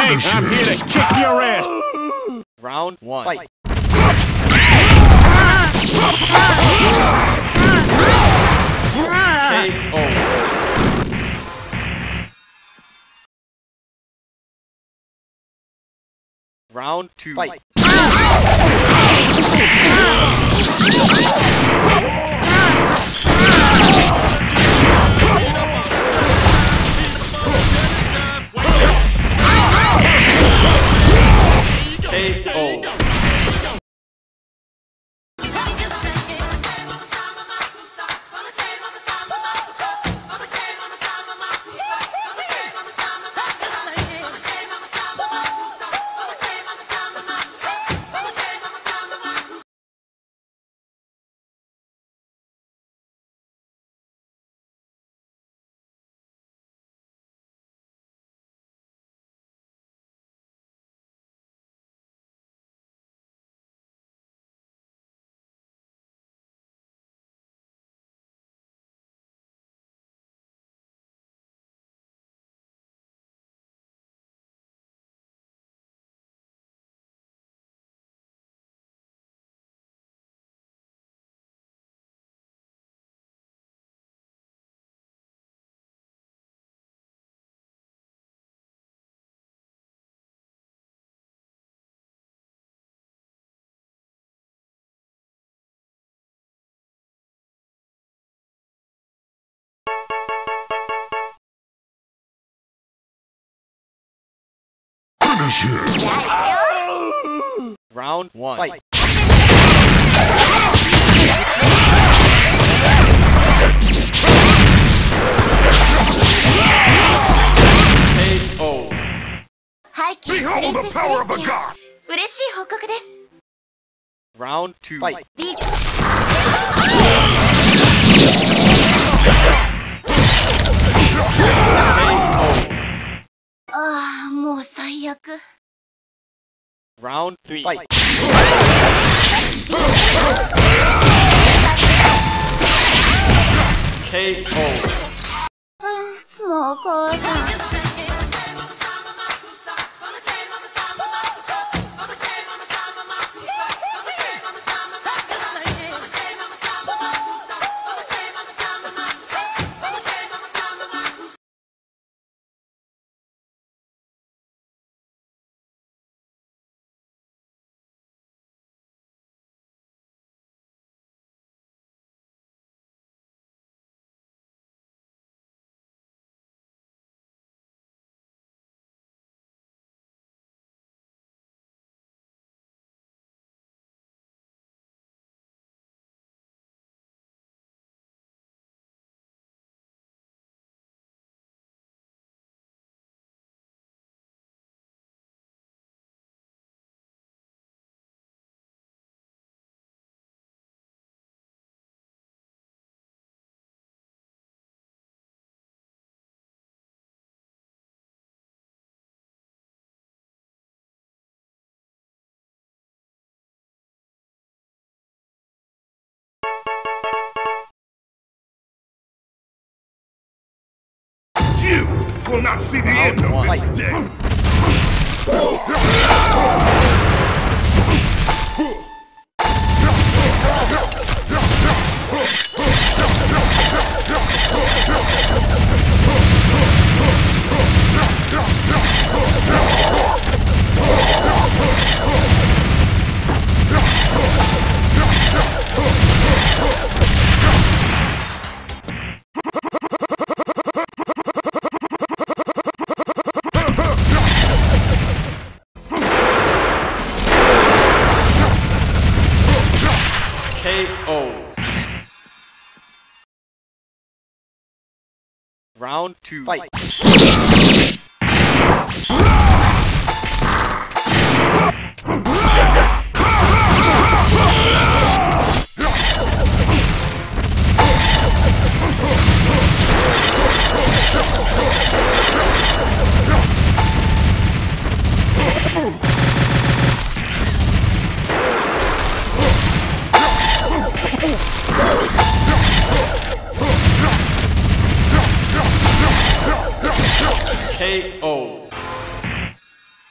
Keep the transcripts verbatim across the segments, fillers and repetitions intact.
game. I'm here to kick your ass. Round one. Fight. K O. Round two. Fight. K O. Round one. Fight. K O. Behold the power of the god! Round two. Fight. Ah, もう最悪。 Round three. Fight. K O. もう母さん。 You will not see the end of this day. K O. Round two. Fight. K O.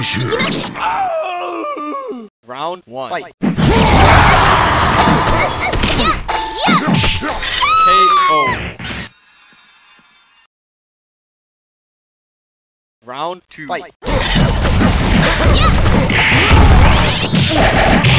Round one. Fight. Yeah! K O. Round two. Fight. Yeah!